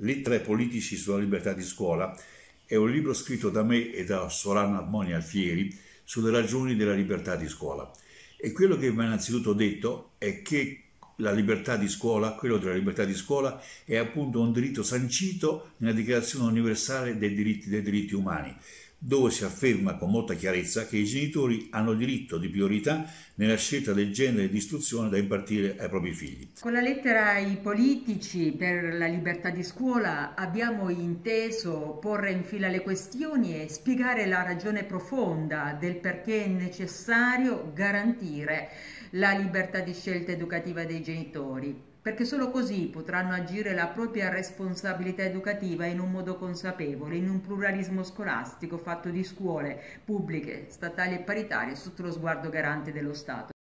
Lettere ai politici sulla libertà di scuola è un libro scritto da me e da Sorana Moni Alfieri sulle ragioni della libertà di scuola. E quello che va innanzitutto detto è che la libertà di scuola, quello della libertà di scuola, è appunto un diritto sancito nella Dichiarazione universale dei diritti umani, dove si afferma con molta chiarezza che i genitori hanno diritto di priorità nella scelta del genere di istruzione da impartire ai propri figli. Con la lettera ai politici per la libertà di scuola abbiamo inteso porre in fila le questioni e spiegare la ragione profonda del perché è necessario garantire la libertà di scelta educativa dei genitori, perché solo così potranno agire la propria responsabilità educativa in un modo consapevole, in un pluralismo scolastico fatto di scuole pubbliche, statali e paritarie sotto lo sguardo garante dello Stato.